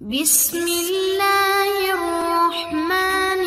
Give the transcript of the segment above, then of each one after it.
بسم اللہ الرحمن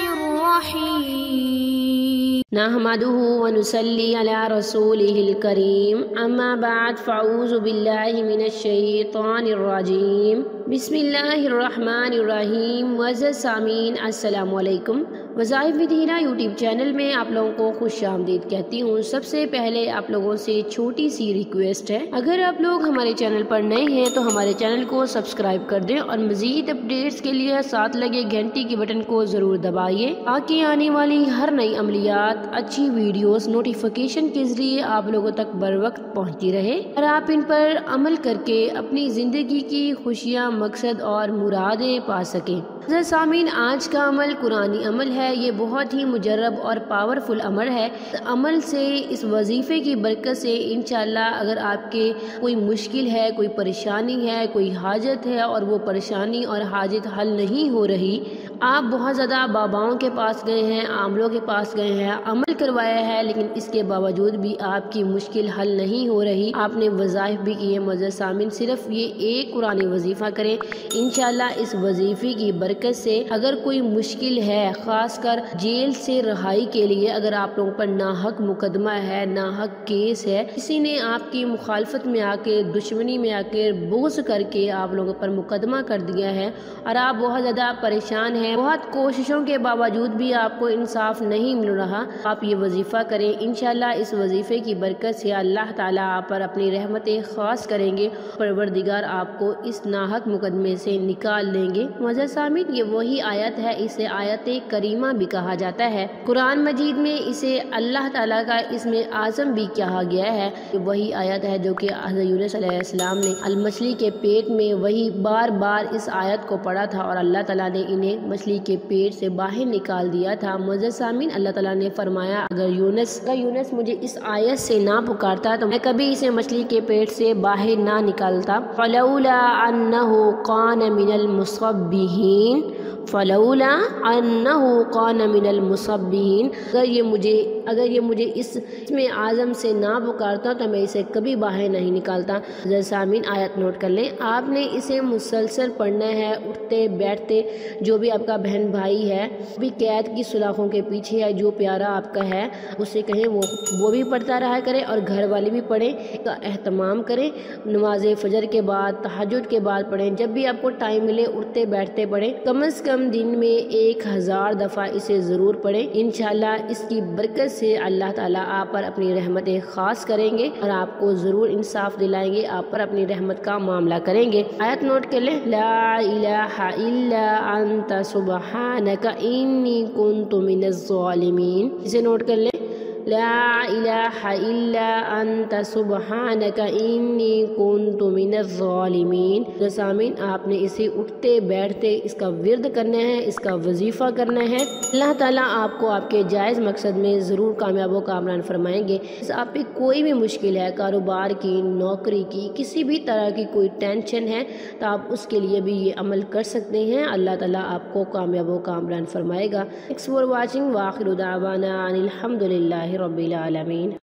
الرحیم نحمده ونصلی علی رسولہ الکریم اما بعد فاعوذ باللہ من الشیطان الرجیم بسم اللہ الرحمن الرحیم معزز سامعین السلام علیکم۔ وظائف ود ہینا یوٹیوب چینل میں آپ لوگوں کو خوش آمدید کہتی ہوں۔ سب سے پہلے آپ لوگوں سے چھوٹی سی ریکویسٹ ہے، اگر آپ لوگ ہمارے چینل پر نئے ہیں تو ہمارے چینل کو سبسکرائب کر دیں اور مزید اپڈیٹس کے لیے ساتھ لگے گھنٹی کے بٹن کو ضرور دبائیے تاکہ آنے والی ہر نئی عملیات، اچھی ویڈیوز نوٹیفیکیشن کے ذریعے آپ لوگوں تک بر وقت پہنچتی رہے اور آپ ان پر عمل کر کے اپنی زندگی کی خوشیاں، مقصد اور مرادیں پا سکیں۔ سامعین، آج کا عمل قرآنی عمل ہے۔ یہ بہت ہی مجرب اور پاورفل عمل ہے۔ عمل سے، اس وظیفے کی برکت سے انشاءاللہ اگر آپ کے کوئی مشکل ہے، کوئی پریشانی ہے، کوئی حاجت ہے اور وہ پریشانی اور حاجت حل نہیں ہو رہی، آپ بہت زیادہ باباؤں کے پاس گئے ہیں، عاملوں کے پاس گئے ہیں، عمل کروایا ہے، لیکن اس کے باوجود بھی آپ کی مشکل حل نہیں ہو رہی، آپ نے وظائف بھی کیے معزز سامعین، صرف یہ ایک قرآنی وظیفہ کریں، انشاءاللہ اس وظیفے کی برکت سے اگر کوئی مشکل ہے، خاص کر جیل سے رہائی کے لیے، اگر آپ لوگوں پر ناحق مقدمہ ہے، ناحق کیس ہے، کسی نے آپ کی مخالفت میں آ کے، دشمنی میں آ کے، بغض کر کے آپ لوگوں پر مقدمہ کر دیا ہے اور آپ بہت زیادہ پریشان ہیں، بہت کوششوں کے باوجود بھی آپ کو انصاف نہیں مل رہا، آپ یہ وظیفہ کریں، انشاءاللہ اس وظیفے کی برکت سے اللہ تعالیٰ آپ پر اپنی رحمتیں خاص کریں گے، پروردگار آپ کو اس ناحق مقدمے سے نکال لیں گے۔ معزز سامعین، یہ وہی آیت ہے، اسے آیت کریمہ بھی کہا جاتا ہے، قرآن مجید میں اسے اللہ تعالیٰ کا اسم اعظم بھی کہا گیا ہے۔ یہ وہی آیت ہے جو کہ حضرت یونس علیہ السلام نے المچھلی کے پیٹ میں وہی بار بار اس آیت کو پڑھا تھا اور اللہ تعالیٰ نے انہیں مچھلی کے پیٹ سے باہر نکال دیا تھا۔ معزز سامعین، اللہ تعالیٰ نے فرمایا اگر یونس مجھے اس آیت سے نہ پکارتا تو میں کبھی اسے مچھلی کے پیٹ سے باہر نہ نکالتا۔ فلولا انہ کان من المصبحین، فلولا انہ کان من المصبحین، اگر یہ مجھے اس میں اعظم سے نہ پکارتا تو میں اسے کبھی باہر نہیں نکالتا۔ سامعین، آیت نوٹ کر لیں، آپ نے اسے مسلسل پڑھنا ہے، اٹھتے بیٹھتے، جو بھی آپ کا بہن بھائی ہے، بھی قید کی سلاخوں کے پیچھے ہے، جو پیارا آپ کا ہے اسے کہیں وہ بھی پڑھتا رہا کرے اور گھر والے بھی پڑھیں، کا اہتمام کریں، نماز فجر کے بعد، تہجد کے بعد پڑھیں، جب بھی آپ کو ٹائم ملے اٹھتے بیٹھتے پڑھیں، کم از کم دن میں 1000 دفعہ اسے ضرور پڑھیں، انشاءاللہ اس کی برکت سے اللہ تعالیٰ آپ پر اپنی رحمتیں خاص کریں گے اور آپ کو ضرور انصاف دلائیں گے، آپ پر اپنی رحمت کا معاملہ کریں گے۔ آیت نوٹ کر لیں، لا الہ الا انت سبحانک انی کنت من الظالمین، اسے نوٹ کر لیں، لا الہ الا انت سبحانک انی کنت من الظالمین۔ سامعین، آپ نے اسے اٹھتے بیٹھتے اس کا ورد کرنا ہے، اس کا وظیفہ کرنا ہے، اللہ تعالیٰ آپ کو آپ کے جائز مقصد میں ضرور کامیاب و کامران فرمائیں گے۔ آپ پہ کوئی بھی مشکل ہے، کاروبار کی، نوکری کی، کسی بھی طرح کی کوئی ٹینشن ہے تو آپ اس کے لیے بھی یہ عمل کر سکتے ہیں، اللہ تعالیٰ آپ کو کامیاب و کامران فرمائے گا۔ تھینکس فار واچنگ، وآخر دعوانا ان الحمد للہ رب العالمین۔